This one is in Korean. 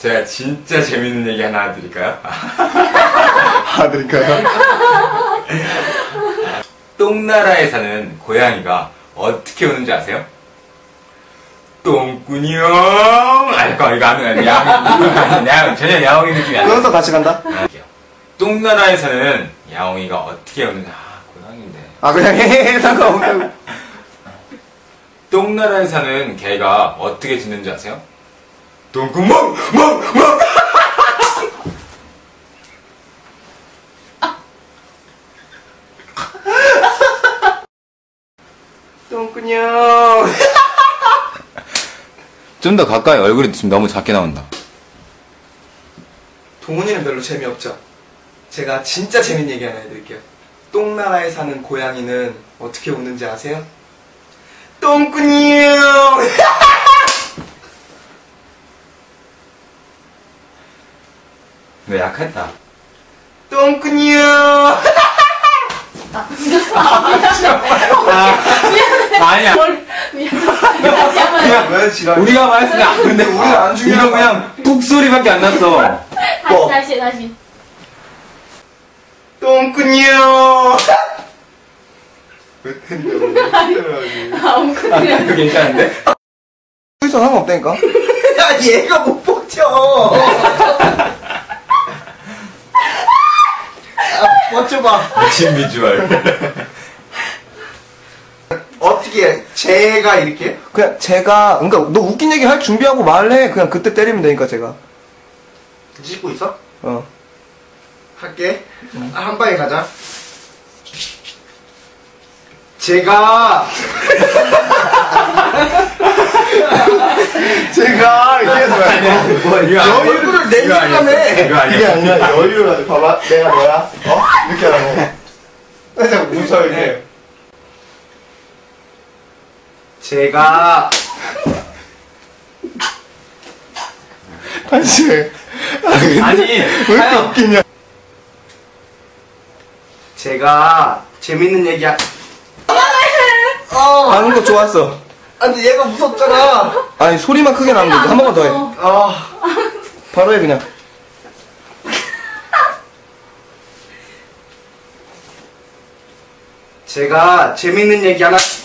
제가 진짜 재밌는 얘기 하나 드릴까요? 드릴까요? 똥나라에 사는 고양이가 어떻게 우는지 아세요? 똥꾸녕! 이거 야옹이, 전혀 야옹이 느낌이 안 나요. 그것도 같이 간다? 똥나라에 사는 야옹이가 어떻게 우는지, 고양인데. 그냥 해, 상관없다고. 똥나라에 사는 개가 어떻게 짖는지 아세요? 똥구멍! 멍! 똥꾸녕. 좀 더 가까이, 얼굴이 지금 너무 작게 나온다. 동훈이는 별로 재미없죠? 제가 진짜 재밌는 얘기 하나 해드릴게요. 똥나라에 사는 고양이는 어떻게 우는지 아세요? 똥꾸녕. 너 약했다. 똥꾸녕. 아니야. 왜 지랄? 우리가 말했으니까. 근데 우리는 안 중요한 이거 그냥 뚝 소리밖에 안 났어. 다시. 똥꾸녕. 왜 그거 괜찮은데? 여기서 상관없다니까? 야, 얘가 못 버텨. 버텨봐. 미친 비주얼. 어떻게 해? 제가 이렇게? 그냥 제가, 그러니까 너 웃긴 얘기 할 준비하고 말해. 그냥 그때 때리면 되니까 제가. 씻고 있어? 할게. 한 방에 가자. 제가 이렇게 해서 여유를 내니까네. 이거 아니야. 이게 아니라 여유를 가지고 봐봐. 내가 뭐야? 이렇게 하라고. 살짝 웃어 이렇게. 제가 다시 아니, 왜 이렇게 웃기냐? 제가 재밌는 얘기 하는 거 좋았어. 근데 얘가 무섭잖아. 아니 소리만 크게 나면 되지. 한 번만 더 해. 바로 해 그냥. 제가 재밌는 얘기 하나